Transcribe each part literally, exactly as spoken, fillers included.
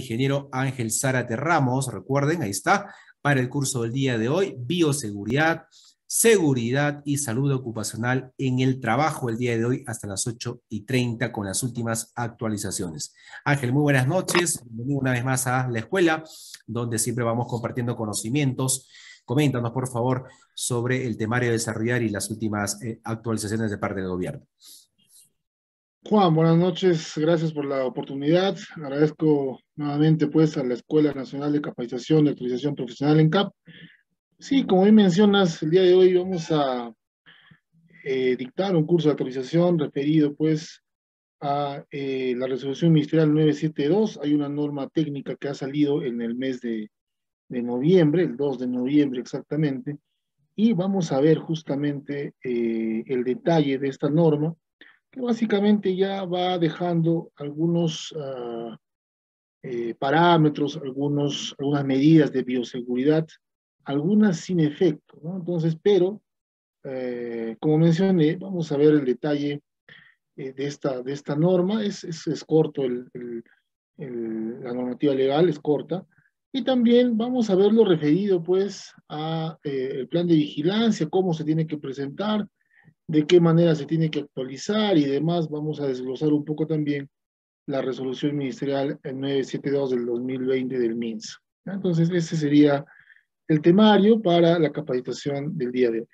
ingeniero Ángel Zárate Ramos, recuerden, ahí está, para el curso del día de hoy, bioseguridad, seguridad y salud ocupacional en el trabajo el día de hoy hasta las ocho y treinta con las últimas actualizaciones. Ángel, muy buenas noches, bienvenido una vez más a la escuela, donde siempre vamos compartiendo conocimientos. Coméntanos, por favor, sobre el temario de desarrollar y las últimas eh, actualizaciones de parte del gobierno. Juan, buenas noches, gracias por la oportunidad. Agradezco nuevamente pues a la Escuela Nacional de Capacitación y Actualización Profesional en C A P. Sí, como bien mencionas, el día de hoy vamos a eh, dictar un curso de actualización referido pues a eh, la resolución ministerial nueve setenta y dos. Hay una norma técnica que ha salido en el mes de, de noviembre, el dos de noviembre exactamente, y vamos a ver justamente eh, el detalle de esta norma, que básicamente ya va dejando algunos uh, eh, parámetros, algunos, algunas medidas de bioseguridad, algunas sin efecto, ¿no? Entonces, pero, eh, como mencioné, vamos a ver el detalle eh, de, esta, de esta norma. Es, es, es corto, el, el, el, la normativa legal es corta, y también vamos a ver lo referido, pues, a eh, el plan de vigilancia, cómo se tiene que presentar, de qué manera se tiene que actualizar y demás. Vamos a desglosar un poco también la resolución ministerial nueve setenta y dos del dos mil veinte del MINSA. Entonces, ese sería el temario para la capacitación del día de hoy.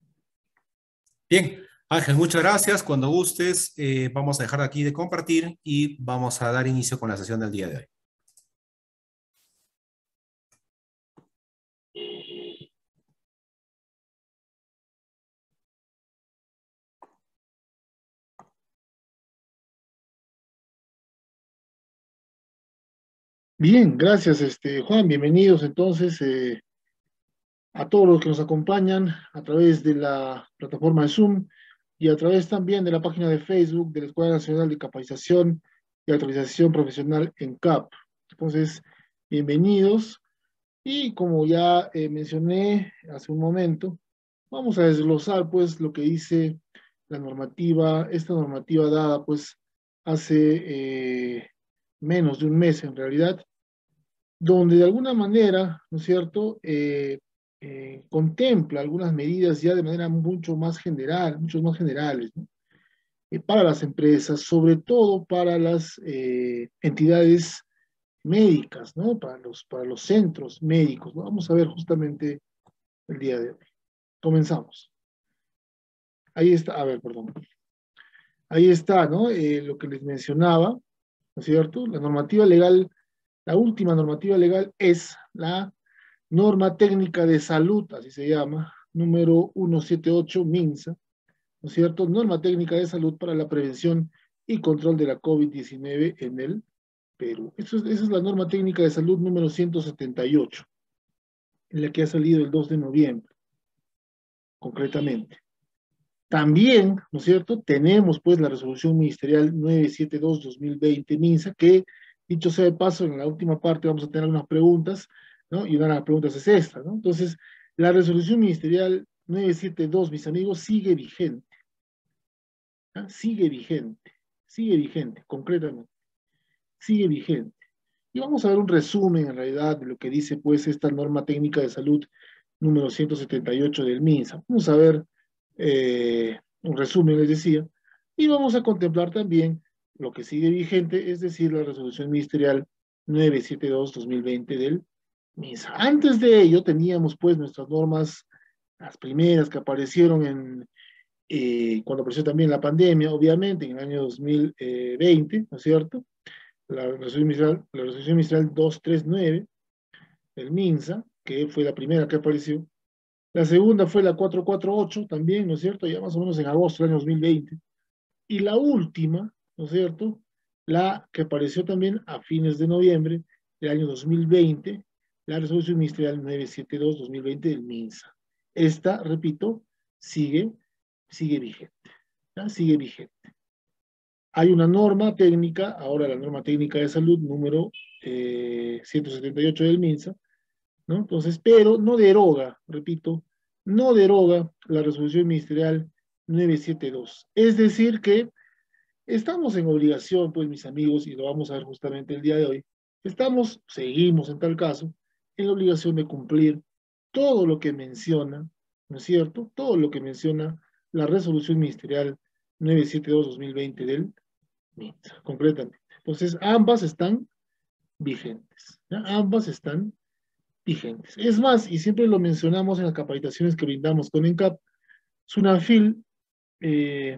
Bien, Ángel, muchas gracias. Cuando gustes, eh, vamos a dejar aquí de compartir y vamos a dar inicio con la sesión del día de hoy. Bien, gracias, este, Juan. Bienvenidos entonces eh, a todos los que nos acompañan a través de la plataforma de Zoom y a través también de la página de Facebook de la Escuela Nacional de Capacitación y Actualización Profesional en C A P. Entonces, bienvenidos. Y como ya eh, mencioné hace un momento, vamos a desglosar pues lo que dice la normativa, esta normativa dada pues hace eh, menos de un mes en realidad, donde de alguna manera, ¿no es cierto?, eh, eh, contempla algunas medidas ya de manera mucho más general, mucho más generales, ¿no? Eh, para las empresas, sobre todo para las eh, entidades médicas, ¿no? Para los, para los centros médicos, ¿no? Vamos a ver justamente el día de hoy. Comenzamos. Ahí está, a ver, perdón. Ahí está, ¿no? Eh, lo que les mencionaba, ¿no es cierto? La normativa legal, la última normativa legal es la norma técnica de salud, así se llama, número ciento setenta y ocho MINSA, ¿no es cierto? Norma técnica de salud para la prevención y control de la COVID diecinueve en el Perú. Eso es, esa es la norma técnica de salud número ciento setenta y ocho, en la que ha salido el dos de noviembre, concretamente. También, ¿no es cierto?, tenemos pues la resolución ministerial nueve setenta y dos del dos mil veinte MINSA, que, dicho sea de paso, en la última parte vamos a tener unas preguntas, ¿no? Y una de las preguntas es esta, ¿no? Entonces, la resolución ministerial nueve setenta y dos, mis amigos, sigue vigente. ¿Ah? Sigue vigente, sigue vigente, concretamente. Sigue vigente. Y vamos a ver un resumen, en realidad, de lo que dice, pues, esta norma técnica de salud número ciento setenta y ocho del MINSA. Vamos a ver eh, un resumen, les decía, y vamos a contemplar también lo que sigue vigente, es decir, la resolución ministerial nueve setenta y dos del dos mil veinte del MINSA. Antes de ello, teníamos, pues, nuestras normas, las primeras que aparecieron en, eh, cuando apareció también la pandemia, obviamente, en el año dos mil veinte, ¿no es cierto?, la resolución ministerial, la resolución ministerial doscientos treinta y nueve del MINSA, que fue la primera que apareció. La segunda fue la cuatrocientos cuarenta y ocho también, ¿no es cierto?, ya más o menos en agosto del año dos mil veinte. Y la última, ¿no es cierto?, la que apareció también a fines de noviembre del año dos mil veinte, la resolución ministerial nueve setenta y dos del dos mil veinte del MINSA. Esta, repito, sigue, sigue vigente, ¿ya? Sigue vigente. Hay una norma técnica, ahora la norma técnica de salud número eh, ciento setenta y ocho del MINSA, ¿no? Entonces, pero no deroga, repito, no deroga la resolución ministerial nueve setenta y dos. Es decir que estamos en obligación, pues, mis amigos, y lo vamos a ver justamente el día de hoy, Estamos, seguimos en tal caso, en la obligación de cumplir todo lo que menciona, ¿no es cierto? Todo lo que menciona la resolución ministerial novecientos setenta y dos dos mil veinte del MINSA, concretamente. Entonces, ambas están vigentes, ¿ya? Ambas están vigentes. Es más, y siempre lo mencionamos en las capacitaciones que brindamos con ENCAP, SUNAFIL eh,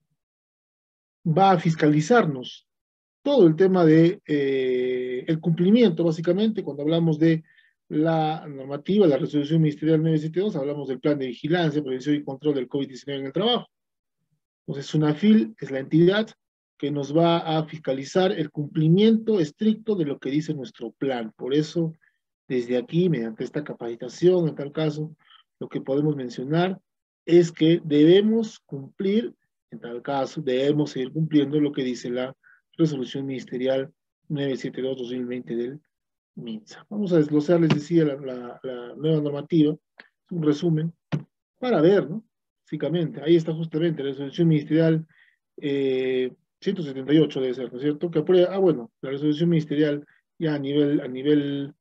va a fiscalizarnos todo el tema de eh, el cumplimiento, básicamente, cuando hablamos de la normativa, la resolución ministerial novecientos setenta y dos, hablamos del plan de vigilancia, prevención y control del COVID diecinueve en el trabajo. Entonces, SUNAFIL es la entidad que nos va a fiscalizar el cumplimiento estricto de lo que dice nuestro plan. Por eso, desde aquí, mediante esta capacitación, en tal caso, lo que podemos mencionar es que debemos cumplir, en tal caso, debemos seguir cumpliendo lo que dice la resolución ministerial novecientos setenta y dos dos mil veinte del MINSA. Vamos a desglosar, les decía, la, la, la nueva normativa, un resumen, para ver, ¿no? Básicamente, ahí está justamente la resolución ministerial eh, ciento setenta y ocho debe ser, ¿no es cierto? Que aprueba, ah, bueno, la resolución ministerial ya a nivel, a nivel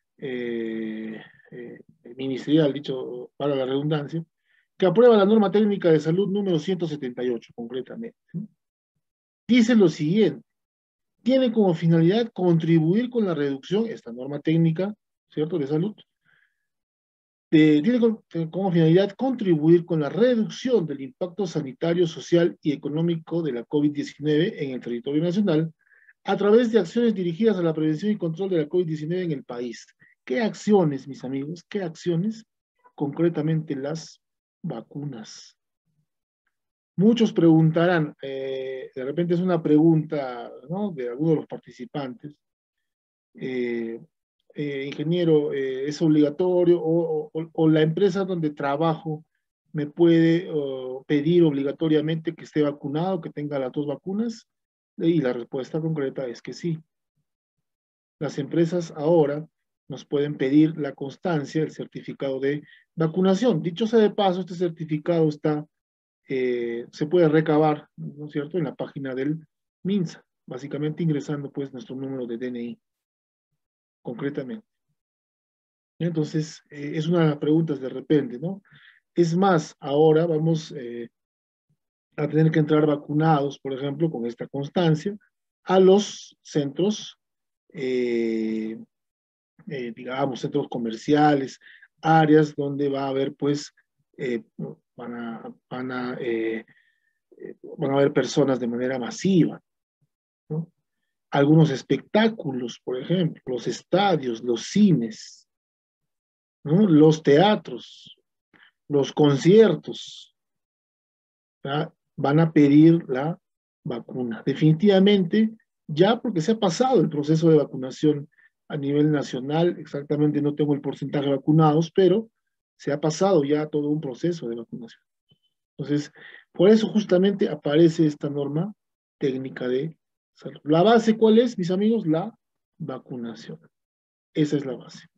eh, eh, ministerial, dicho para la redundancia, que aprueba la norma técnica de salud número ciento setenta y ocho, concretamente. ¿Sí? Dice lo siguiente: tiene como finalidad contribuir con la reducción, esta norma técnica, ¿cierto?, de salud, eh, tiene como, como finalidad contribuir con la reducción del impacto sanitario, social y económico de la COVID diecinueve en el territorio nacional a través de acciones dirigidas a la prevención y control de la COVID diecinueve en el país. ¿Qué acciones, mis amigos? ¿Qué acciones? Concretamente las vacunas. Muchos preguntarán, eh, de repente es una pregunta, ¿no?, de algunos de los participantes, eh, eh, ingeniero, eh, ¿es obligatorio o, o, o la empresa donde trabajo me puede uh, pedir obligatoriamente que esté vacunado, que tenga las dos vacunas? Y la respuesta concreta es que sí. Las empresas ahora nos pueden pedir la constancia, el certificado de vacunación. Dicho sea de paso, este certificado está, eh, se puede recabar, ¿no es cierto?, en la página del MINSA, básicamente ingresando pues nuestro número de D N I, concretamente. Entonces, eh, es una de las preguntas de repente, ¿no? Es más, ahora vamos eh, a tener que entrar vacunados, por ejemplo, con esta constancia, a los centros, eh, eh, digamos, centros comerciales, áreas donde va a haber, pues, eh, van a, van a, eh, van a haber personas de manera masiva, ¿no? Algunos espectáculos, por ejemplo, los estadios, los cines, ¿no?, los teatros, los conciertos, ¿ya?, van a pedir la vacuna. Definitivamente, ya porque se ha pasado el proceso de vacunación a nivel nacional, exactamente no tengo el porcentaje de vacunados, pero se ha pasado ya todo un proceso de vacunación. Entonces, por eso justamente aparece esta norma técnica de salud. ¿La base cuál es, mis amigos? La vacunación. Esa es la base.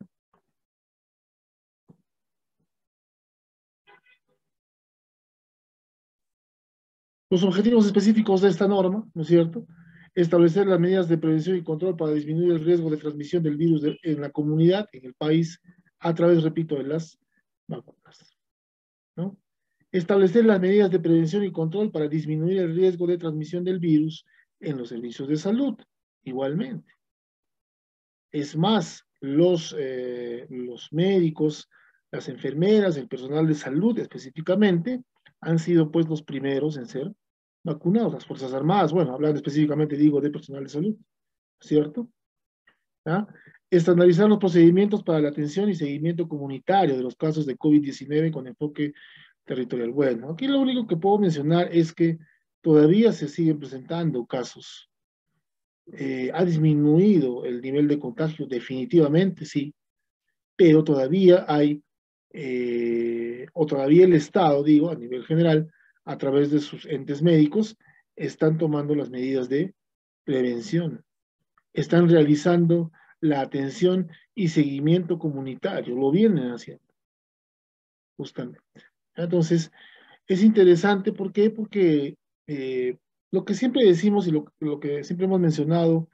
Los objetivos específicos de esta norma, ¿no es cierto? Establecer las medidas de prevención y control para disminuir el riesgo de transmisión del virus de, en la comunidad, en el país, a través, repito, de las vacunas, ¿no? Establecer las medidas de prevención y control para disminuir el riesgo de transmisión del virus en los servicios de salud, igualmente. Es más, los, eh, los médicos, las enfermeras, el personal de salud específicamente, han sido pues los primeros en ser vacunados. Las Fuerzas Armadas, bueno, hablando específicamente, digo, de personal de salud, ¿cierto? ¿Ah? Estandarizar los procedimientos para la atención y seguimiento comunitario de los casos de COVID diecinueve con enfoque territorial. Bueno, aquí lo único que puedo mencionar es que todavía se siguen presentando casos. Eh, ha disminuido el nivel de contagio, definitivamente, sí, pero todavía hay, eh, o todavía el Estado, digo, a nivel general, a través de sus entes médicos, están tomando las medidas de prevención, están realizando la atención y seguimiento comunitario, lo vienen haciendo, justamente. Entonces, es interesante, ¿por qué? Porque eh, lo que siempre decimos y lo, lo que siempre hemos mencionado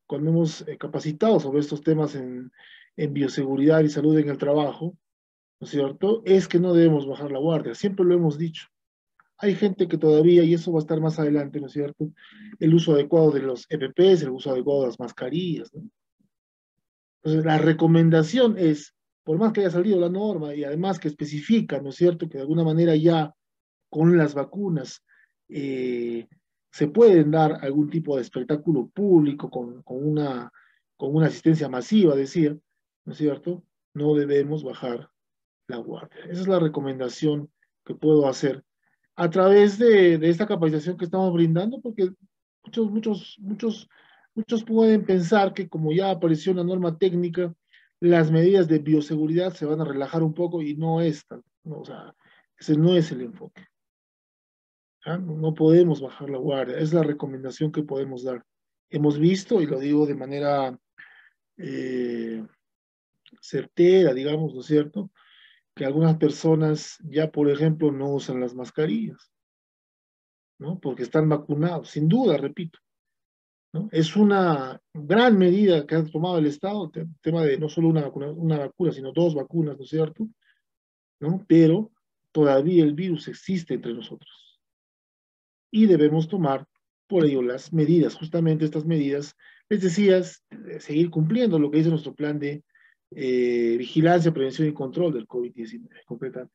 cuando hemos eh, capacitado sobre estos temas en, en bioseguridad y salud en el trabajo, ¿no es cierto?, es que no debemos bajar la guardia, siempre lo hemos dicho. Hay gente que todavía, y eso va a estar más adelante, ¿no es cierto?, el uso adecuado de los E P Pes, el uso adecuado de las mascarillas, ¿no? Entonces, la recomendación es, por más que haya salido la norma y además que especifica, ¿no es cierto?, que de alguna manera ya con las vacunas eh, se pueden dar algún tipo de espectáculo público con, con, una, con una asistencia masiva, decía, ¿no es cierto?, no debemos bajar la guardia. Esa es la recomendación que puedo hacer a través de, de esta capacitación que estamos brindando, porque muchos, muchos, muchos, muchos pueden pensar que como ya apareció una norma técnica, las medidas de bioseguridad se van a relajar un poco y no es tal, no, o sea, ese no es el enfoque. ¿Ah? No, no podemos bajar la guardia, es la recomendación que podemos dar. Hemos visto, y lo digo de manera eh, certera, digamos, ¿no es cierto?, que algunas personas ya, por ejemplo, no usan las mascarillas, ¿no?, porque están vacunados, sin duda, repito, ¿no? Es una gran medida que ha tomado el Estado, el tema de no solo una vacuna, una vacuna, sino dos vacunas, ¿no es cierto?, ¿no? Pero todavía el virus existe entre nosotros y debemos tomar por ello las medidas, justamente estas medidas, les decía, seguir cumpliendo lo que dice nuestro plan de eh, vigilancia, prevención y control del COVID diecinueve, completamente.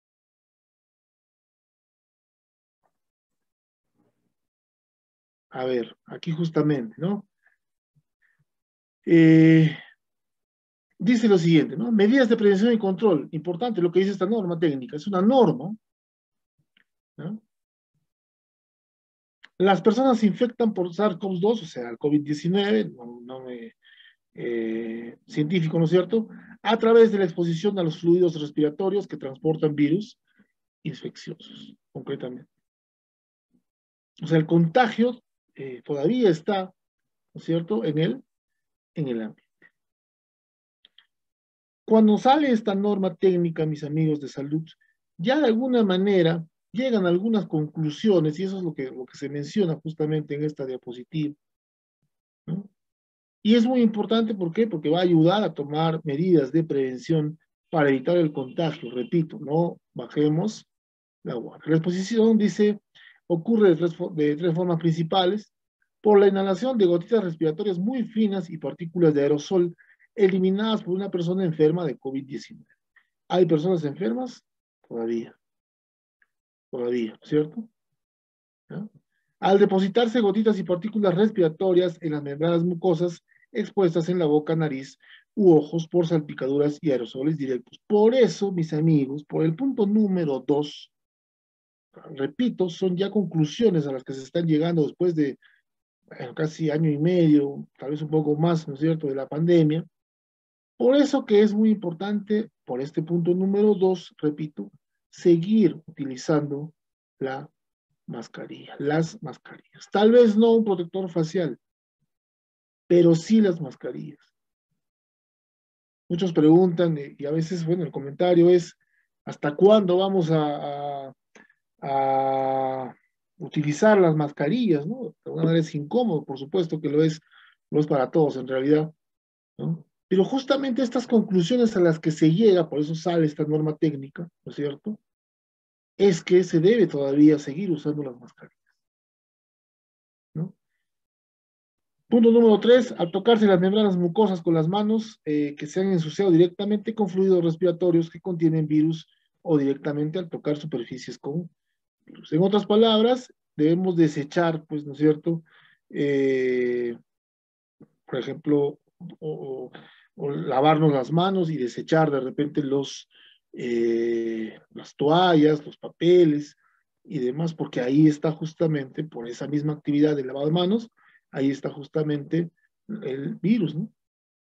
A ver, aquí justamente, ¿no? Eh, dice lo siguiente, ¿no? Medidas de prevención y control. Importante lo que dice esta norma técnica. Es una norma, ¿no? Las personas se infectan por SARS-CoV dos, o sea, el COVID diecinueve, no, no me, eh, científico, ¿no es cierto?, a través de la exposición a los fluidos respiratorios que transportan virus infecciosos, concretamente. O sea, el contagio eh, todavía está, ¿no es cierto?, en el, en el ambiente. Cuando sale esta norma técnica, mis amigos de salud, ya de alguna manera llegan a algunas conclusiones, y eso es lo que, lo que se menciona justamente en esta diapositiva, ¿no? Y es muy importante, ¿por qué? Porque va a ayudar a tomar medidas de prevención para evitar el contagio. Repito, no bajemos la guardia. La exposición dice, ocurre de tres, de tres formas principales: por la inhalación de gotitas respiratorias muy finas y partículas de aerosol eliminadas por una persona enferma de COVID diecinueve. ¿Hay personas enfermas? Todavía, todavía, ¿cierto? ¿No? Al depositarse gotitas y partículas respiratorias en las membranas mucosas expuestas en la boca, nariz u ojos por salpicaduras y aerosoles directos. Por eso, mis amigos, por el punto número dos, repito, son ya conclusiones a las que se están llegando después de bueno, casi año y medio, tal vez un poco más, ¿no es cierto?, de la pandemia. Por eso que es muy importante, por este punto número dos, repito, seguir utilizando la mascarilla, las mascarillas. Tal vez no un protector facial, pero sí las mascarillas. Muchos preguntan, y a veces, bueno, el comentario es, ¿hasta cuándo vamos a, a, a utilizar las mascarillas, ¿no? De alguna manera es incómodo, por supuesto que lo es, lo es para todos en realidad, ¿no? Pero justamente estas conclusiones a las que se llega, por eso sale esta norma técnica, ¿no es cierto?, es que se debe todavía seguir usando las mascarillas, ¿no? Punto número tres, al tocarse las membranas mucosas con las manos eh, que se han ensuciado directamente con fluidos respiratorios que contienen virus o directamente al tocar superficies con virus. En otras palabras, debemos desechar, pues, ¿no es cierto?, eh, por ejemplo, o, o lavarnos las manos y desechar de repente los, eh, las toallas, los papeles y demás, porque ahí está justamente, por esa misma actividad de lavado de manos, ahí está justamente el virus, ¿no?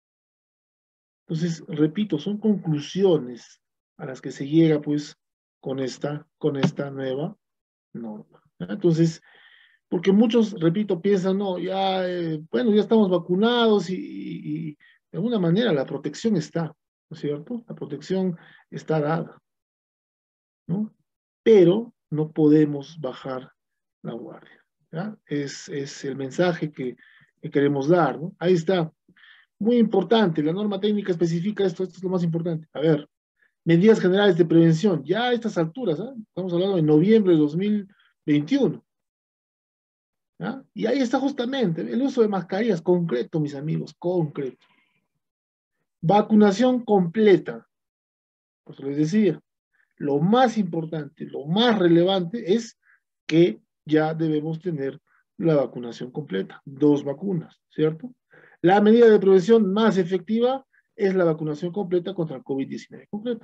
Entonces, repito, son conclusiones a las que se llega, pues, con esta, con esta nueva norma. Entonces, porque muchos, repito, piensan, no, ya, eh, bueno, ya estamos vacunados y, y, y de alguna manera la protección está, ¿no es cierto? La protección está dada, ¿no? Pero no podemos bajar la guardia, ¿ya? Es, es el mensaje que, que queremos dar, ¿no? Ahí está. Muy importante, la norma técnica especifica esto, esto es lo más importante. A ver, medidas generales de prevención, ya a estas alturas, ¿eh? Estamos hablando de noviembre de dos mil veintiuno. ¿Ah? Y ahí está justamente el uso de mascarillas, concreto, mis amigos, concreto. Vacunación completa. Por eso les decía, lo más importante, lo más relevante es que ya debemos tener la vacunación completa, dos vacunas, ¿cierto? La medida de prevención más efectiva es la vacunación completa contra el COVID diecinueve. Concreto.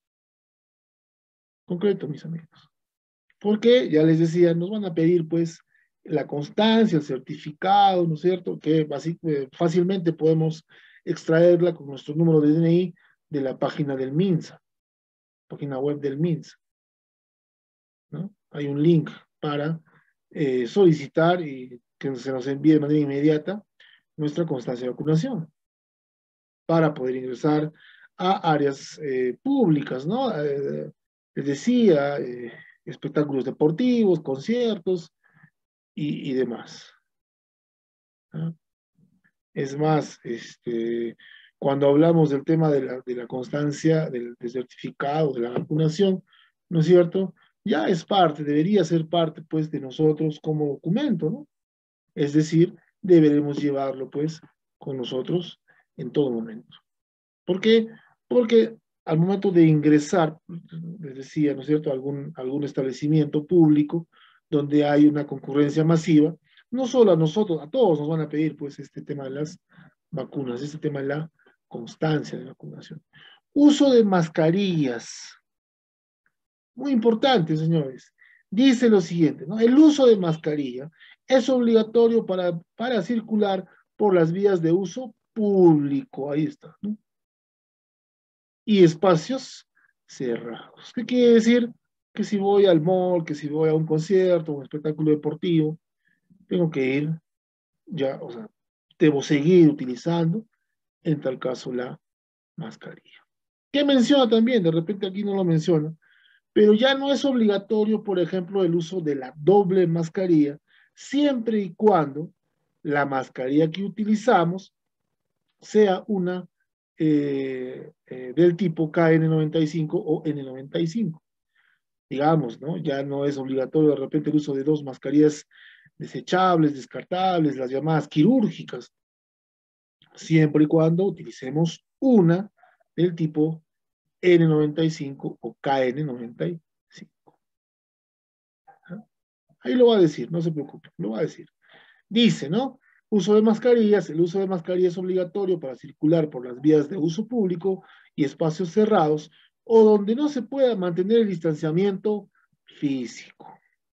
Concreto, mis amigos. Porque, ya les decía, nos van a pedir, pues, la constancia, el certificado, ¿no es cierto? Que eh, fácilmente podemos extraerla con nuestro número de D N I de la página del MINSA, página web del MINSA, ¿no? Hay un link para eh, solicitar y que se nos envíe de manera inmediata nuestra constancia de vacunación para poder ingresar a áreas eh, públicas, ¿no? Eh, les decía, eh, espectáculos deportivos, conciertos y, y demás, ¿no? Es más, este, cuando hablamos del tema de la, de la constancia, del, del certificado, de la vacunación, ¿no es cierto? Ya es parte, debería ser parte, pues, de nosotros como documento, ¿no? Es decir, deberemos llevarlo, pues, con nosotros en todo momento. ¿Por qué? Porque al momento de ingresar, les decía, ¿no es cierto?, algún, algún establecimiento público donde hay una concurrencia masiva, no solo a nosotros, a todos nos van a pedir, pues, este tema de las vacunas, este tema de la constancia de vacunación. Uso de mascarillas. Muy importante, señores. Dice lo siguiente, ¿no? El uso de mascarilla es obligatorio para, para circular por las vías de uso público. Ahí está, ¿no? Y espacios cerrados. ¿Qué quiere decir? Que si voy al mall, que si voy a un concierto, un espectáculo deportivo, tengo que ir ya, o sea, debo seguir utilizando, en tal caso, la mascarilla. ¿Qué menciona también? De repente aquí no lo menciona, pero ya no es obligatorio, por ejemplo, el uso de la doble mascarilla, siempre y cuando la mascarilla que utilizamos sea una eh, eh, del tipo K N noventa y cinco o N noventa y cinco. Digamos, ¿no? Ya no es obligatorio de repente el uso de dos mascarillas desechables, descartables, las llamadas quirúrgicas, siempre y cuando utilicemos una del tipo N noventa y cinco o K N noventa y cinco. Ahí lo va a decir, no se preocupe, lo va a decir. Dice, ¿no? Uso de mascarillas. El uso de mascarillas es obligatorio para circular por las vías de uso público y espacios cerrados o donde no se pueda mantener el distanciamiento físico.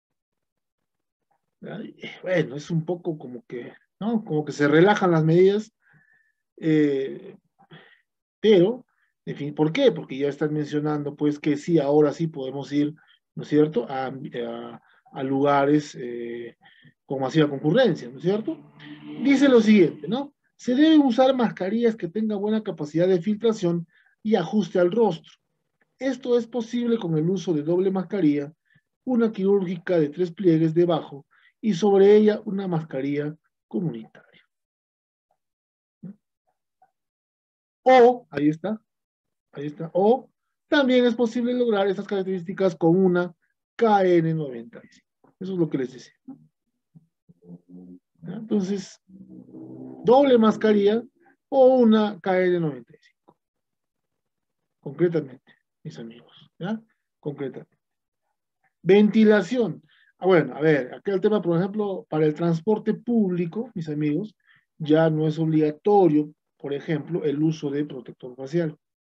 Bueno, es un poco como que, ¿no? Como que se relajan las medidas, eh, pero, en fin, ¿por qué? Porque ya están mencionando, pues, que sí, ahora sí podemos ir, ¿no es cierto?, a, a, a lugares eh, con masiva concurrencia, ¿no es cierto? Dice lo siguiente, ¿no? Se deben usar mascarillas que tengan buena capacidad de filtración y ajuste al rostro. Esto es posible con el uso de doble mascarilla, una quirúrgica de tres pliegues debajo y sobre ella una mascarilla comunitaria. O, ahí está, ahí está, o también es posible lograr estas características con una K N noventa y cinco. Eso es lo que les decía. Entonces, doble mascarilla o una K N noventa y cinco. Concretamente, mis amigos, ¿ya? Concretamente. Ventilación. Ah, bueno, a ver, acá el tema, por ejemplo, para el transporte público, mis amigos, ya no es obligatorio, por ejemplo, el uso de protector facial.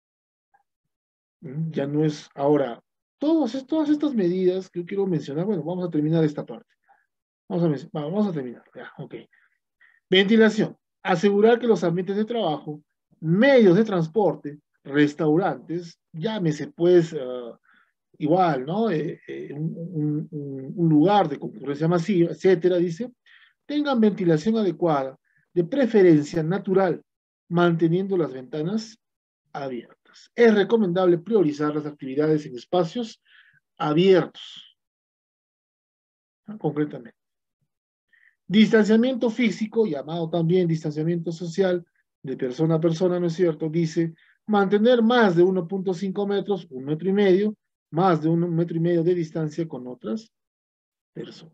¿Mm? Ya no es ahora. Todas, todas estas medidas que yo quiero mencionar, bueno, vamos a terminar esta parte. Vamos a, vamos a terminar, ya, ok. Ventilación. Asegurar que los ambientes de trabajo, medios de transporte, restaurantes, llámese pues uh, igual, ¿no? Eh, eh, un, un, un lugar de concurrencia masiva, etcétera, dice, tengan ventilación adecuada, de preferencia natural, manteniendo las ventanas abiertas. Es recomendable priorizar las actividades en espacios abiertos, ¿no? Concretamente. Distanciamiento físico, llamado también distanciamiento social, de persona a persona, ¿no es cierto? Dice, mantener más de uno punto cinco metros, un metro y medio, más de un metro y medio de distancia con otras personas.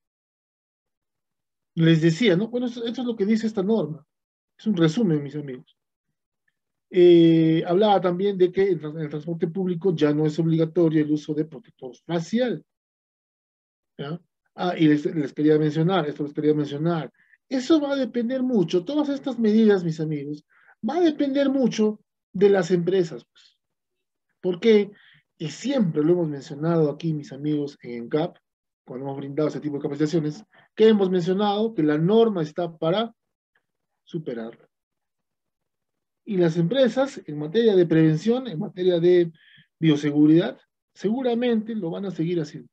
Les decía, ¿no? Bueno, esto, esto es lo que dice esta norma. Es un resumen, mis amigos. Eh, hablaba también de que en el transporte público ya no es obligatorio el uso de protector facial. ¿Ya? Ah, y les, les quería mencionar, esto les quería mencionar. Eso va a depender mucho, todas estas medidas, mis amigos, va a depender mucho de las empresas. Pues. ¿Por qué? Y siempre lo hemos mencionado aquí, mis amigos, en C A P, cuando hemos brindado ese tipo de capacitaciones, que hemos mencionado que la norma está para superarla. Y las empresas, en materia de prevención, en materia de bioseguridad, seguramente lo van a seguir haciendo.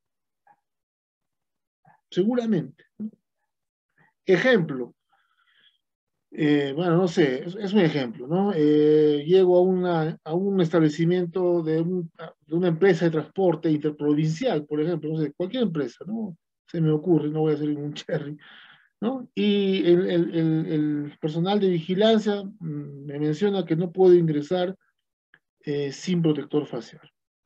Seguramente. Ejemplo, eh, bueno, no sé, es, es un ejemplo, ¿no? Eh, llego a, una, a un establecimiento de, un, de una empresa de transporte interprovincial, por ejemplo, no sé, cualquier empresa, ¿no? Se me ocurre, no voy a hacer un cherry, ¿no? Y el, el, el, el personal de vigilancia mmm, me menciona que no puedo ingresar eh, sin protector facial.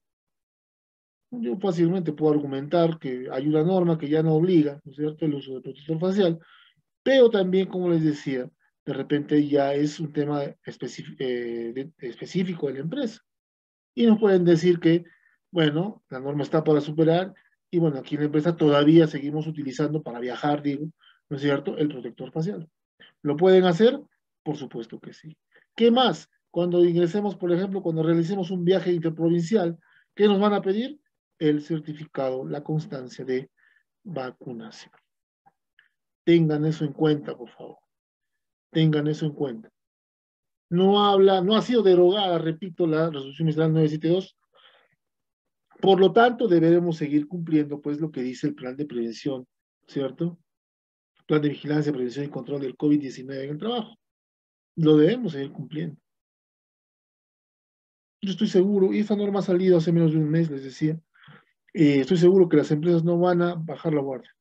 Yo fácilmente puedo argumentar que hay una norma que ya no obliga, ¿no es cierto?, el uso de protector facial, pero también, como les decía, de repente ya es un tema específico, eh, de, específico de la empresa. Y nos pueden decir que, bueno, la norma está para superar y bueno, aquí en la empresa todavía seguimos utilizando para viajar, digo, ¿no es cierto?, el protector facial. ¿Lo pueden hacer? Por supuesto que sí. ¿Qué más? Cuando ingresemos, por ejemplo, cuando realicemos un viaje interprovincial, ¿qué nos van a pedir? El certificado, la constancia de vacunación. Tengan eso en cuenta, por favor. Tengan eso en cuenta. No habla, no ha sido derogada, repito, la resolución ministerial novecientos setenta y dos. Por lo tanto, deberemos seguir cumpliendo, pues, lo que dice el plan de prevención, ¿cierto? Plan de vigilancia, prevención y control del COVID diecinueve en el trabajo. Lo debemos seguir cumpliendo. Yo estoy seguro, y esta norma ha salido hace menos de un mes, les decía, eh, estoy seguro que las empresas no van a bajar la guardia.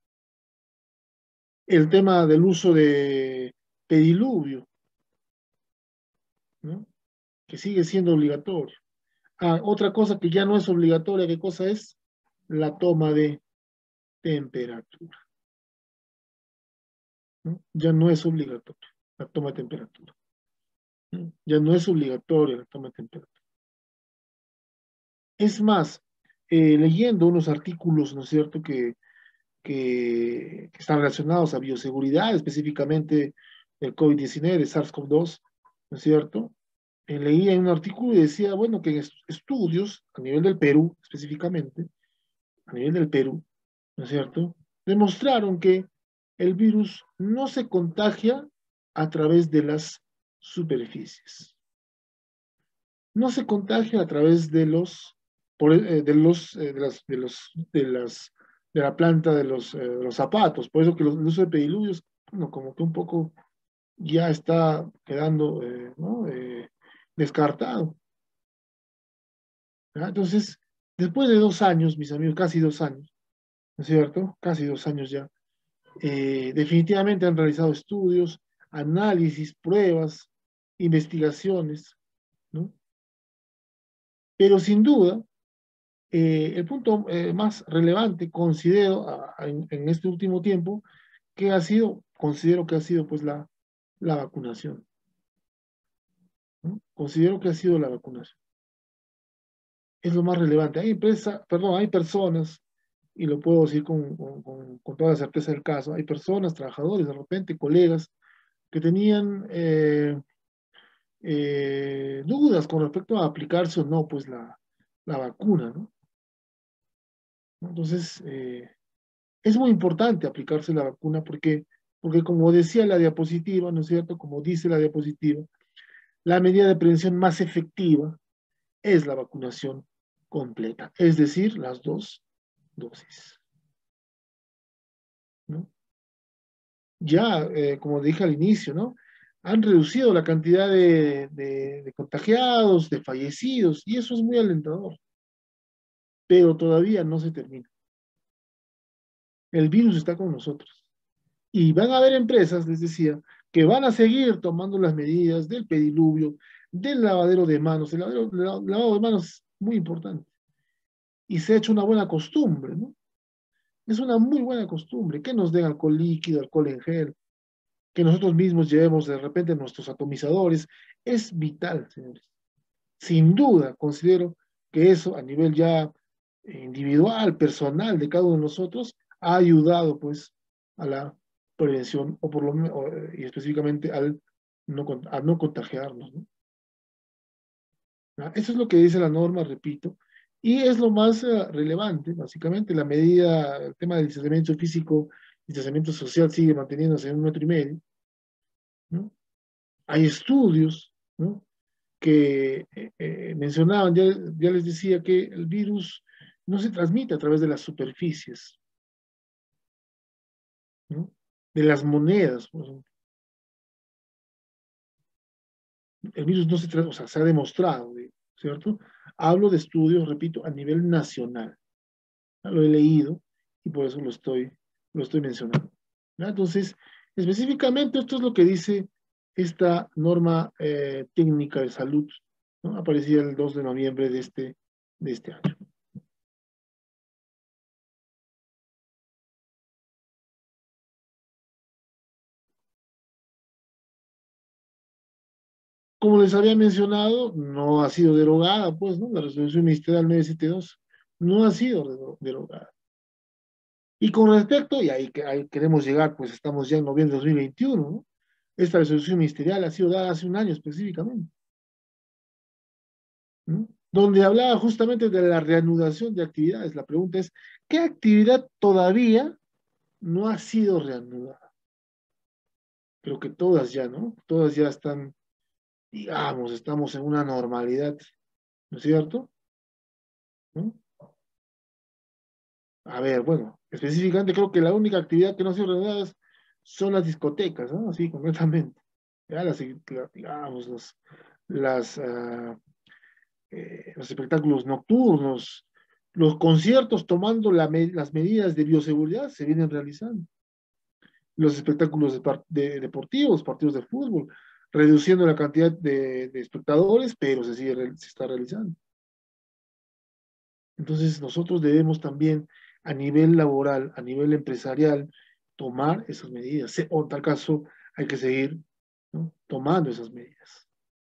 El tema del uso de pediluvio, ¿no?, que sigue siendo obligatorio. Ah, otra cosa que ya no es obligatoria, ¿qué cosa es? La toma de temperatura, ¿no? Ya no es obligatoria la toma de temperatura, ¿no? Ya no es obligatoria la toma de temperatura. Es más, eh, leyendo unos artículos, ¿no es cierto?, que, que, que están relacionados a bioseguridad, específicamente el COVID diecinueve, SARS CoV dos, ¿no es cierto? Eh, leía en un artículo y decía, bueno, que en est estudios, a nivel del Perú específicamente, a nivel del Perú, ¿no es cierto?, demostraron que el virus no se contagia a través de las superficies. No se contagia a través de los, por, eh, de, los, eh, de, las, de, los, de, las, de la planta de los, eh, de los zapatos. Por eso que los, el uso de pediluvios, bueno, como que un poco ya está quedando eh, ¿no? eh, descartado. ¿Ya? Entonces, después de dos años, mis amigos, casi dos años, ¿no es cierto? Casi dos años ya. Eh, definitivamente han realizado estudios, análisis, pruebas, investigaciones, ¿no? Pero sin duda, eh, el punto eh, más relevante, considero, a, a, en, en este último tiempo, que ha sido, considero que ha sido pues la, la vacunación, ¿no? Considero que ha sido la vacunación. Es lo más relevante. Hay empresas, perdón, hay personas, y lo puedo decir con, con, con toda la certeza del caso, hay personas, trabajadores, de repente, colegas, que tenían eh, eh, dudas con respecto a aplicarse o no, pues la, la vacuna, ¿no? Entonces, eh, es muy importante aplicarse la vacuna porque, porque como decía la diapositiva, ¿no es cierto? Como dice la diapositiva, la medida de prevención más efectiva es la vacunación completa, es decir, las dos dosis, ¿no? Ya, eh, como dije al inicio, ¿no?, han reducido la cantidad de, de, de contagiados, de fallecidos, y eso es muy alentador, pero todavía no se termina. El virus está con nosotros Y van a haber empresas, les decía, que van a seguir tomando las medidas del pediluvio, del lavadero de manos. El lavadero, el lavado de manos es muy importante. Y se ha hecho una buena costumbre, ¿no? Es una muy buena costumbre. Que nos den alcohol líquido, alcohol en gel, que nosotros mismos llevemos de repente nuestros atomizadores. Es vital, señores. Sin duda, considero que eso a nivel ya individual, personal de cada uno de nosotros, ha ayudado pues a la prevención o por lo menos y específicamente al no, a no contagiarnos, ¿no? Eso es lo que dice la norma, repito, y es lo más uh, relevante, básicamente, la medida, el tema del distanciamiento físico, distanciamiento social sigue manteniéndose en un metro y medio, ¿no? Hay estudios, ¿no?, que eh, eh, mencionaban, ya, ya les decía que el virus no se transmite a través de las superficies, ¿no?, de las monedas, por ejemplo. El virus no se transmite, o sea, se ha demostrado, ¿cierto? Hablo de estudios, repito, a nivel nacional. Lo he leído y por eso lo estoy, lo estoy mencionando, ¿no? Entonces, específicamente esto es lo que dice esta norma eh, técnica de salud, ¿no? Aparecía el dos de noviembre de este, de este año. Como les había mencionado, no ha sido derogada, pues, ¿no? La resolución ministerial nueve setenta y dos no ha sido derogada. Y con respecto, y ahí, ahí queremos llegar, pues estamos ya en noviembre de dos mil veintiuno, ¿no? Esta resolución ministerial ha sido dada hace un año específicamente, ¿no?, donde hablaba justamente de la reanudación de actividades. La pregunta es, ¿qué actividad todavía no ha sido reanudada? Creo que todas ya, ¿no? Todas ya están, digamos, estamos en una normalidad, ¿no es cierto? ¿No? A ver, bueno, específicamente creo que la única actividad que no ha sido reanudada son las discotecas, ¿no? Así, completamente. Ya las, digamos, los, las, uh, eh, los espectáculos nocturnos, los conciertos tomando la, las medidas de bioseguridad se vienen realizando. Los espectáculos de, de, deportivos, partidos de fútbol, reduciendo la cantidad de, de espectadores, pero se, sigue, se está realizando. Entonces nosotros debemos también a nivel laboral, a nivel empresarial, tomar esas medidas, o en tal caso hay que seguir, ¿no?, tomando esas medidas.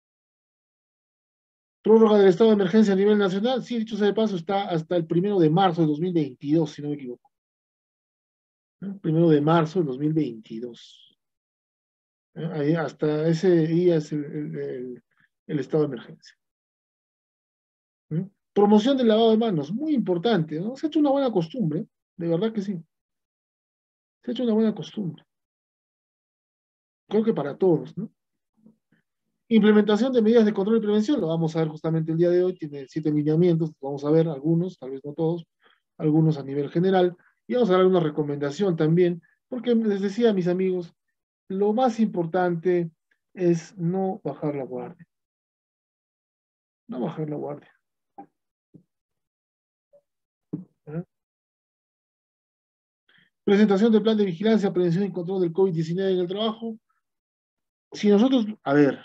Prórroga del estado de emergencia a nivel nacional, sí, dicho sea de paso, está hasta el primero de marzo de dos mil veintidós, si no me equivoco. ¿No? Primero de marzo de dos mil veintidós. ¿No? Ahí, hasta ese día es el, el, el, el estado de emergencia. ¿No? Promoción del lavado de manos, muy importante, ¿no? Se ha hecho una buena costumbre, de verdad que sí. Se ha hecho una buena costumbre. Creo que para todos, ¿no? Implementación de medidas de control y prevención, lo vamos a ver justamente el día de hoy, tiene siete lineamientos, vamos a ver algunos, tal vez no todos, algunos a nivel general, y vamos a dar una recomendación también, porque les decía a mis amigos, lo más importante es no bajar la guardia. No bajar la guardia. ¿Eh? Presentación del plan de vigilancia, prevención y control del COVID diecinueve en el trabajo. Si nosotros, a ver,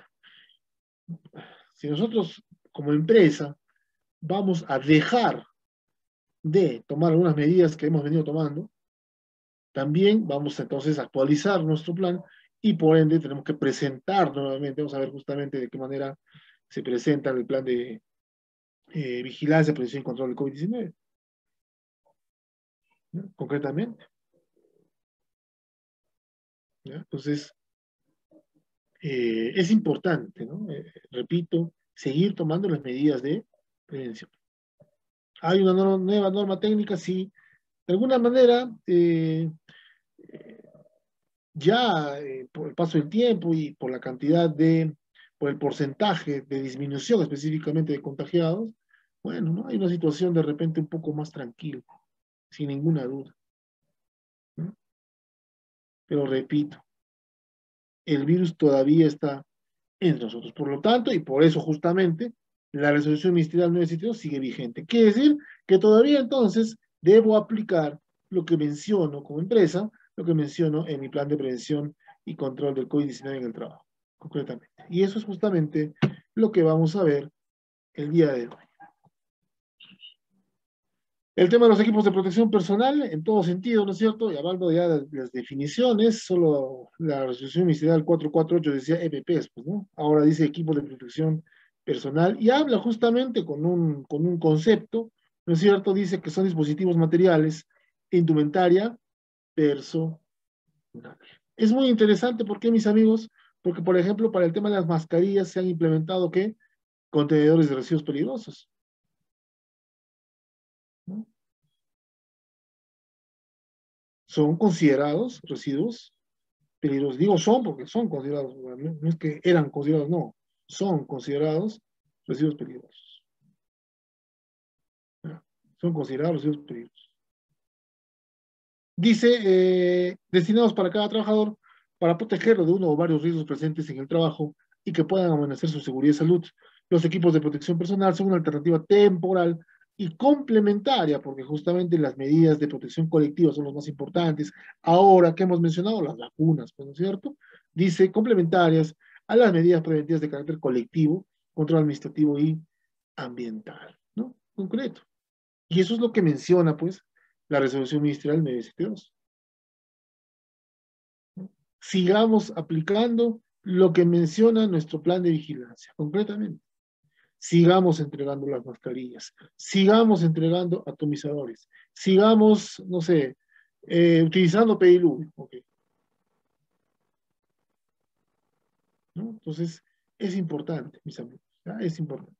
si nosotros como empresa vamos a dejar de tomar algunas medidas que hemos venido tomando, también vamos entonces a actualizar nuestro plan y por ende tenemos que presentar nuevamente, vamos a ver justamente de qué manera se presenta el plan de eh, vigilancia, prevención y control del COVID diecinueve, ¿no?, concretamente. ¿Ya? Entonces, eh, es importante, ¿no?, eh, repito, seguir tomando las medidas de prevención. Hay una norma, nueva norma técnica, sí, de alguna manera, eh, eh, ya eh, por el paso del tiempo y por la cantidad de, por el porcentaje de disminución específicamente de contagiados, bueno, ¿no?, hay una situación de repente un poco más tranquila, sin ninguna duda, ¿no? Pero repito, el virus todavía está entre nosotros. Por lo tanto, y por eso justamente, la resolución ministerial nueve setenta y dos sigue vigente. Quiere decir que todavía entonces debo aplicar lo que menciono como empresa lo que menciono en mi plan de prevención y control del COVID diecinueve en el trabajo, concretamente. Y eso es justamente lo que vamos a ver el día de hoy. El tema de los equipos de protección personal, en todo sentido, ¿no es cierto? Y hablando ya de las definiciones, solo la resolución ministerial cuatrocientos cuarenta y ocho decía E P Ps, pues, ¿no? Ahora dice equipos de protección personal y habla justamente con un, con un concepto, ¿no es cierto? Dice que son dispositivos materiales, indumentaria, personal. Es muy interesante, ¿por qué, mis amigos? Porque, por ejemplo, para el tema de las mascarillas se han implementado, ¿qué? Contenedores de residuos peligrosos, ¿no? Son considerados residuos peligrosos. Digo son porque son considerados, no es que eran considerados, no, son considerados residuos peligrosos. Son considerados residuos peligrosos. Dice, eh, destinados para cada trabajador para protegerlo de uno o varios riesgos presentes en el trabajo y que puedan amenazar su seguridad y salud. Los equipos de protección personal son una alternativa temporal y complementaria, porque justamente las medidas de protección colectiva son las más importantes. Ahora que hemos mencionado las vacunas, ¿no es cierto? Dice complementarias a las medidas preventivas de carácter colectivo, control administrativo y ambiental, ¿no? Concreto. Y eso es lo que menciona, pues, la resolución ministerial nueve setenta y dos. Sigamos aplicando lo que menciona nuestro plan de vigilancia, concretamente. Sigamos entregando las mascarillas, sigamos entregando atomizadores, sigamos, no sé, eh, utilizando pediluvio. Okay. ¿No? Entonces, es importante, mis amigos, ¿ya? Es importante.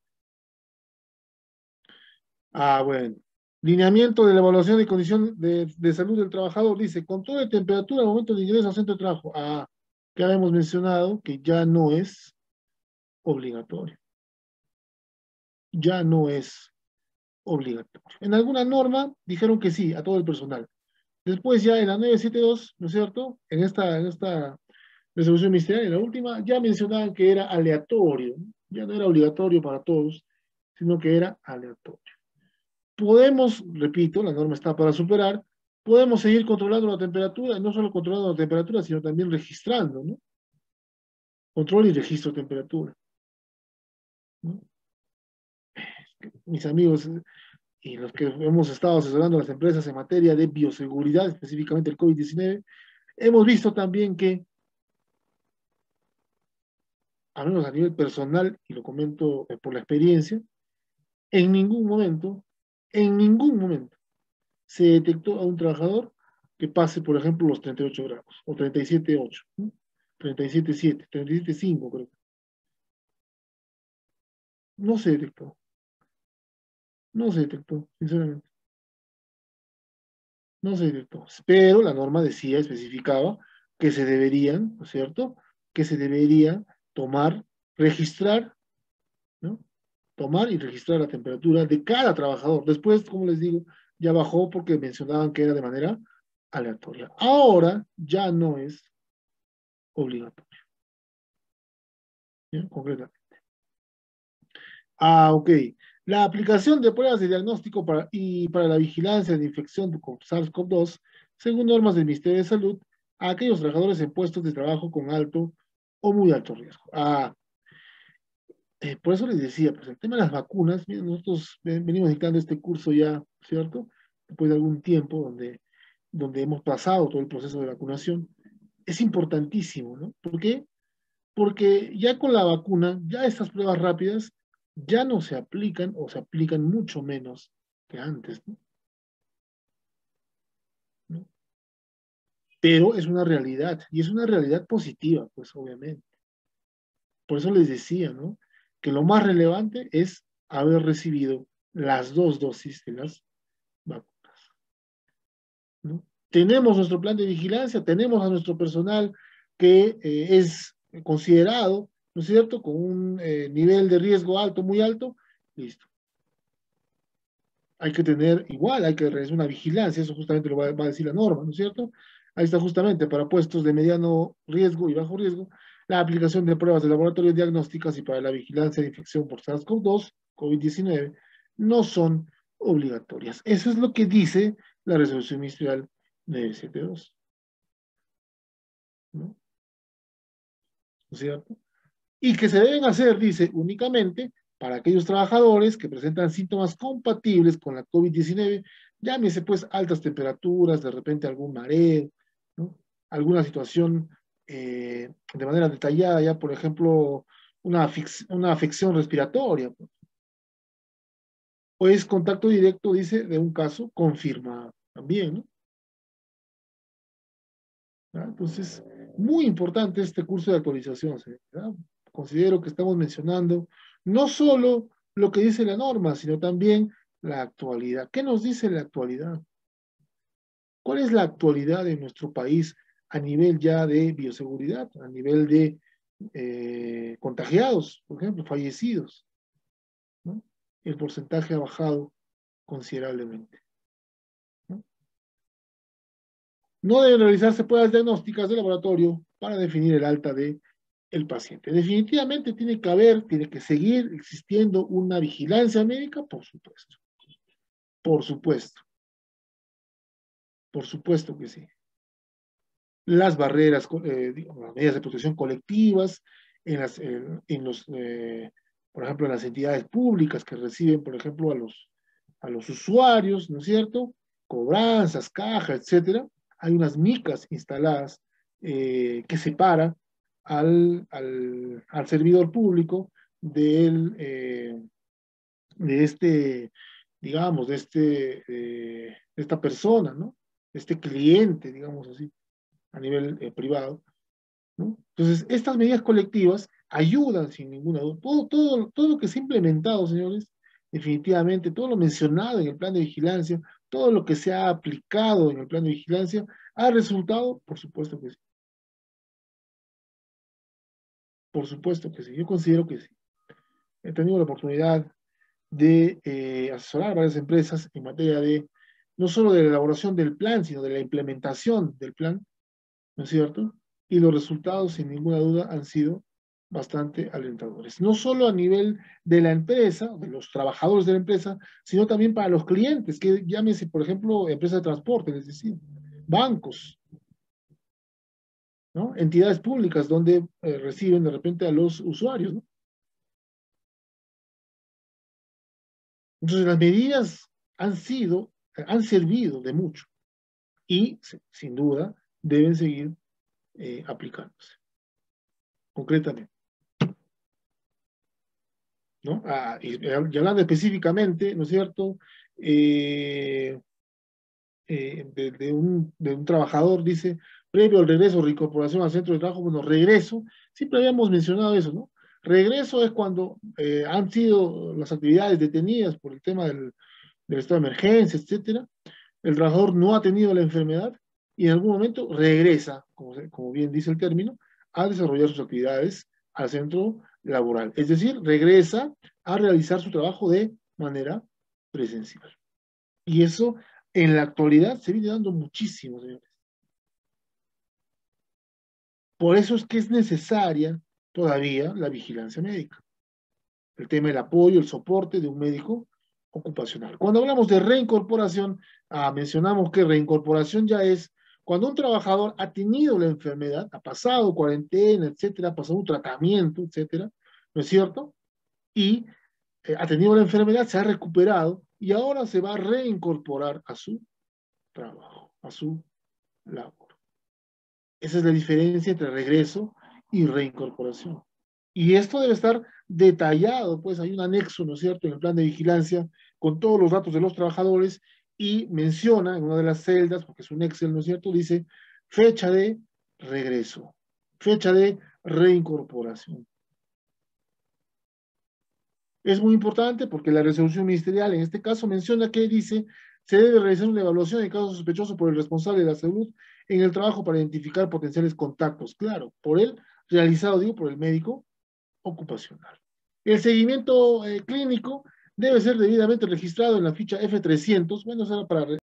Ah, bueno. Lineamiento de la evaluación de condición de, de salud del trabajador dice, control de temperatura al momento de ingreso al centro de trabajo. Ah, que habíamos mencionado que ya no es obligatorio. Ya no es obligatorio. En alguna norma dijeron que sí, a todo el personal. Después ya en la nueve setenta y dos, ¿no es cierto? En esta, en esta resolución ministerial, en la última, ya mencionaban que era aleatorio. ¿No? Ya no era obligatorio para todos, sino que era aleatorio. Podemos, repito, la norma está para superar, podemos seguir controlando la temperatura, no solo controlando la temperatura, sino también registrando, ¿no? Control y registro de temperatura, ¿no? Mis amigos y los que hemos estado asesorando a las empresas en materia de bioseguridad, específicamente el COVID diecinueve, hemos visto también que, al menos a nivel personal, y lo comento por la experiencia, en ningún momento, en ningún momento, se detectó a un trabajador que pase, por ejemplo, los treinta y ocho grados, o treinta y siete punto ocho, ¿no? treinta y siete punto siete, treinta y siete punto cinco, creo. No se detectó. No se detectó, sinceramente. No se detectó. Pero la norma decía, especificaba, que se deberían, ¿no es cierto? Que se debería tomar, registrar, ¿no? Tomar y registrar la temperatura de cada trabajador. Después, como les digo, ya bajó porque mencionaban que era de manera aleatoria. Ahora ya no es obligatorio. ¿Bien? Concretamente. Ah, ok. La aplicación de pruebas de diagnóstico para, y para la vigilancia de infección con SARS-CoV dos, según normas del Ministerio de Salud, a aquellos trabajadores en puestos de trabajo con alto o muy alto riesgo. Ah, eh, por eso les decía, pues el tema de las vacunas, miren, nosotros venimos dictando este curso ya, ¿cierto? Después de algún tiempo donde, donde hemos pasado todo el proceso de vacunación. Es importantísimo, ¿no? ¿Por qué? Porque ya con la vacuna, ya estas pruebas rápidas ya no se aplican o se aplican mucho menos que antes, ¿no? ¿No? Pero es una realidad y es una realidad positiva, pues obviamente. Por eso les decía, ¿no? Que lo más relevante es haber recibido las dos dosis de las vacunas, ¿no? Tenemos nuestro plan de vigilancia, tenemos a nuestro personal que eh, es considerado, ¿no es cierto?, con un eh, nivel de riesgo alto, muy alto, listo. Hay que tener igual, hay que realizar una vigilancia, eso justamente lo va, va a decir la norma, ¿no es cierto? Ahí está justamente para puestos de mediano riesgo y bajo riesgo, la aplicación de pruebas de laboratorio diagnósticas y para la vigilancia de infección por SARS-CoV dos, COVID diecinueve, no son obligatorias. Eso es lo que dice la resolución ministerial nueve setenta y dos. ¿no? ¿No es cierto? Y que se deben hacer, dice, únicamente para aquellos trabajadores que presentan síntomas compatibles con la COVID diecinueve, llámese pues altas temperaturas, de repente algún mareo, ¿no? Alguna situación eh, de manera detallada, ya por ejemplo, una, una afección respiratoria, pues. O es contacto directo, dice, de un caso confirmado también, ¿no? ¿Ah? Entonces, muy importante este curso de actualización, ¿verdad? Considero que estamos mencionando no solo lo que dice la norma, sino también la actualidad. ¿Qué nos dice la actualidad? ¿Cuál es la actualidad de nuestro país a nivel ya de bioseguridad, a nivel de eh, contagiados, por ejemplo, fallecidos, ¿no? El porcentaje ha bajado considerablemente, ¿no? No deben realizarse pruebas diagnósticas de laboratorio para definir el alta de el paciente. Definitivamente tiene que haber, tiene que seguir existiendo una vigilancia médica, por supuesto. Por supuesto. Por supuesto que sí. Las barreras, eh, digamos, las medidas de protección colectivas, en, las, en, en los, eh, por ejemplo, en las entidades públicas que reciben, por ejemplo, a los, a los usuarios, ¿no es cierto? Cobranzas, cajas, etcétera. Hay unas micas instaladas eh, que separan al, al, al servidor público del, eh, de este, digamos, de, este, eh, de esta persona, ¿no? De este cliente, digamos así, a nivel eh, privado, ¿no? Entonces, estas medidas colectivas ayudan sin ninguna duda. Todo, todo, todo lo que se ha implementado, señores, definitivamente, todo lo mencionado en el plan de vigilancia, todo lo que se ha aplicado en el plan de vigilancia, ¿ha resultado? Por supuesto que sí. Por supuesto que sí. Yo considero que sí. He tenido la oportunidad de eh, asesorar a varias empresas en materia de, no solo de la elaboración del plan, sino de la implementación del plan, ¿no es cierto? Y los resultados, sin ninguna duda, han sido bastante alentadores. No solo a nivel de la empresa, de los trabajadores de la empresa, sino también para los clientes, que llámese, por ejemplo, empresas de transporte, es decir, bancos, ¿no? Entidades públicas donde eh, reciben de repente a los usuarios, ¿no? Entonces, las medidas han sido, han servido de mucho y, sin duda, deben seguir eh, aplicándose, concretamente, ¿no? Ah, y, y hablando específicamente, ¿no es cierto? Eh, eh, de, de, un, de un trabajador, dice, previo al regreso o reincorporación al centro de trabajo, bueno, regreso, siempre habíamos mencionado eso, ¿no? Regreso es cuando eh, han sido las actividades detenidas por el tema del, del estado de emergencia, etcétera. El trabajador no ha tenido la enfermedad y en algún momento regresa, como, como bien dice el término, a desarrollar sus actividades al centro laboral. Es decir, regresa a realizar su trabajo de manera presencial. Y eso en la actualidad se viene dando muchísimo, señores. Por eso es que es necesaria todavía la vigilancia médica. El tema del apoyo, el soporte de un médico ocupacional. Cuando hablamos de reincorporación, ah, mencionamos que reincorporación ya es cuando un trabajador ha tenido la enfermedad, ha pasado cuarentena, etcétera, ha pasado un tratamiento, etcétera, ¿no es cierto? Y eh, ha tenido la enfermedad, se ha recuperado y ahora se va a reincorporar a su trabajo, a su labor. Esa es la diferencia entre regreso y reincorporación. Y esto debe estar detallado, pues hay un anexo, ¿no es cierto?, en el plan de vigilancia con todos los datos de los trabajadores y menciona en una de las celdas, porque es un Excel, ¿no es cierto?, dice fecha de regreso, fecha de reincorporación. Es muy importante porque la resolución ministerial en este caso menciona que dice se debe realizar una evaluación en caso sospechoso por el responsable de la salud en el trabajo para identificar potenciales contactos, claro, por él realizado, digo, por el médico ocupacional. El seguimiento eh, clínico debe ser debidamente registrado en la ficha F trescientos, bueno, eso era para